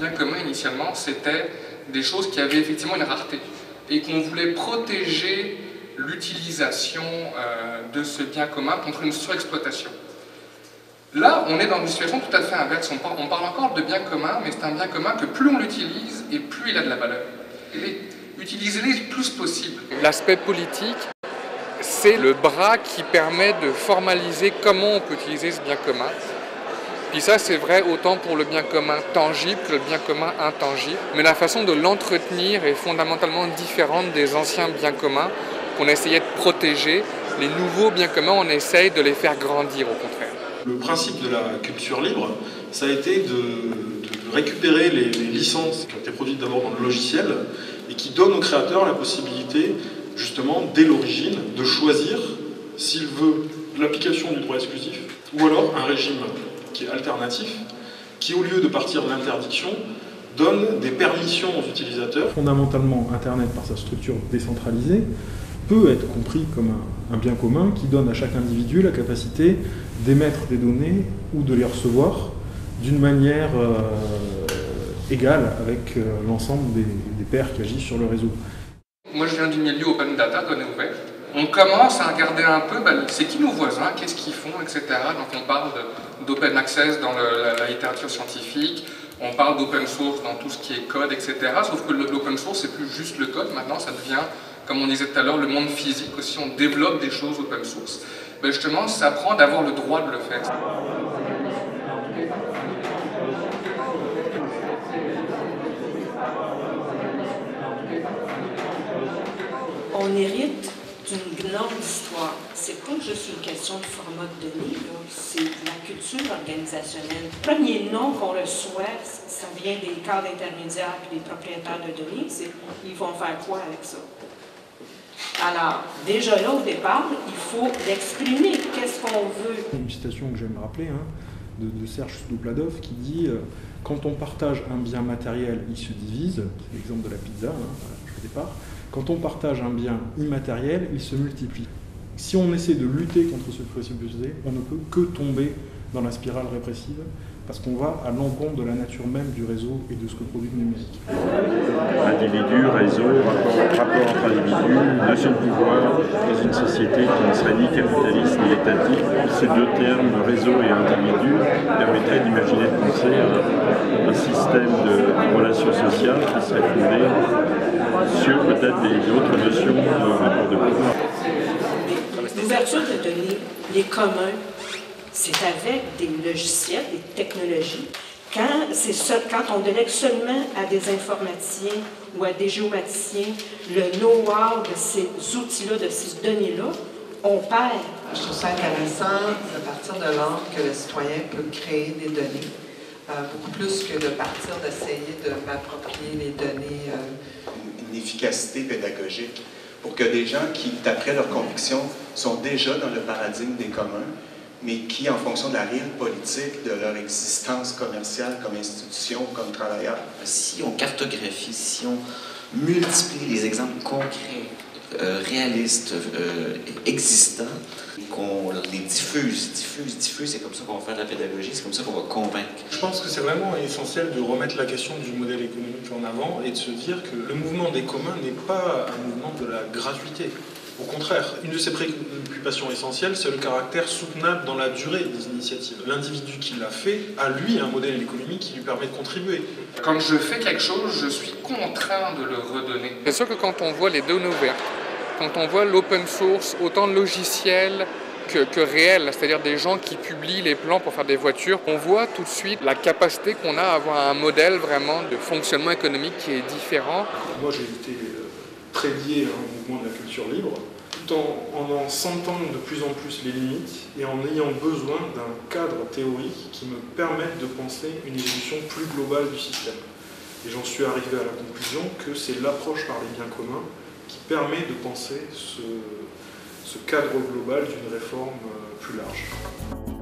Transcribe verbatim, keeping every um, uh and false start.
bien commun, initialement, c'était des choses qui avaient effectivement une rareté et qu'on voulait protéger l'utilisation euh, de ce bien commun contre une surexploitation. Là, on est dans une situation tout à fait inverse. On parle, on parle encore de bien commun, mais c'est un bien commun que plus on l'utilise et plus il a de la valeur. Utilisez-les le plus possible. L'aspect politique, c'est le bras qui permet de formaliser comment on peut utiliser ce bien commun. Puis ça, c'est vrai autant pour le bien commun tangible que le bien commun intangible. Mais la façon de l'entretenir est fondamentalement différente des anciens biens communs qu'on essayait de protéger. Les nouveaux biens communs, on essaye de les faire grandir au contraire. Le principe de la culture libre, ça a été de, de récupérer les, les licences qui ont été produites d'abord dans le logiciel et qui donnent au créateur la possibilité, justement, dès l'origine, de choisir s'il veut l'application du droit exclusif ou alors un régime qui est alternatif, qui au lieu de partir de l'interdiction, donne des permissions aux utilisateurs. Fondamentalement, Internet, par sa structure décentralisée, peut être compris comme un, un bien commun qui donne à chaque individu la capacité d'émettre des données ou de les recevoir d'une manière euh, égale avec euh, l'ensemble des, des pairs qui agissent sur le réseau. Moi je viens du milieu open data, données ouvertes. On commence à regarder un peu, ben, c'est qui nos voisins, qu'est-ce qu'ils font, et cetera. Donc on parle d'open access dans le, la, la littérature scientifique, on parle d'open source dans tout ce qui est code, et cetera. Sauf que l'open source, c'est plus juste le code, maintenant ça devient, comme on disait tout à l'heure, le monde physique aussi, on développe des choses open source. Ben justement, ça prend d'avoir le droit de le faire. On hérite d'une grande histoire. C'est pas juste une question de format de données, c'est la culture organisationnelle. Le premier nom qu'on reçoit, ça vient des cadres intermédiaires et des propriétaires de données, c'est ils vont faire quoi avec ça? Alors, déjà là, au départ, il faut l'exprimer. Qu'est-ce qu'on veut? Une citation que j'aime rappeler, hein, de, de Serge Soudopladov, qui dit euh, « Quand on partage un bien matériel, il se divise », c'est l'exemple de la pizza, hein, au départ. Quand on partage un bien immatériel, il se multiplie. Si on essaie de lutter contre ce présupposé, on ne peut que tomber dans la spirale répressive, parce qu'on va à l'encontre de la nature même du réseau et de ce que produit le numérique. Individu, réseau, rapport, rapport entre individus, notion de pouvoir dans une société qui ne serait ni capitaliste ni étatique. Ces deux termes, réseau et individu, permettraient d'imaginer de penser un, un système de relations sociales qui serait fondé sur peut-être d'autres notions de rapport de pouvoir. L'ouverture de données, les communs, c'est avec des logiciels, des technologies. Quand, seul, quand on délègue seulement à des informaticiens ou à des géomaticiens le know-how de ces outils-là, de ces données-là, on perd. Je trouve ça intéressant de partir de l'ordre que le citoyen peut créer des données, euh, beaucoup plus que de partir d'essayer de m'approprier les données. Euh... Une efficacité pédagogique pour que des gens qui, d'après leurs convictions, sont déjà dans le paradigme des communs, mais qui, en fonction de la réelle politique, de leur existence commerciale comme institution, comme travailleur. Si on cartographie, si on multiplie les exemples concrets, euh, réalistes, euh, existants, qu'on les diffuse, diffuse, diffuse, c'est comme ça qu'on va faire de la pédagogie, c'est comme ça qu'on va convaincre. Je pense que c'est vraiment essentiel de remettre la question du modèle économique en avant et de se dire que le mouvement des communs n'est pas un mouvement de la gratuité. Au contraire, une de ses préoccupations essentielles, c'est le caractère soutenable dans la durée des initiatives. L'individu qui l'a fait a, lui, un modèle économique qui lui permet de contribuer. Quand je fais quelque chose, je suis contraint de le redonner. C'est sûr que quand on voit les données ouvertes, quand on voit l'open source, autant logiciel que, que réel, c'est-à-dire des gens qui publient les plans pour faire des voitures, on voit tout de suite la capacité qu'on a à avoir un modèle vraiment de fonctionnement économique qui est différent. Moi, j'ai été très lié à un mouvement de la culture libre, tout en en, en sentant de plus en plus les limites et en ayant besoin d'un cadre théorique qui me permette de penser une évolution plus globale du système. Et j'en suis arrivé à la conclusion que c'est l'approche par les biens communs qui permet de penser ce, ce cadre global d'une réforme plus large.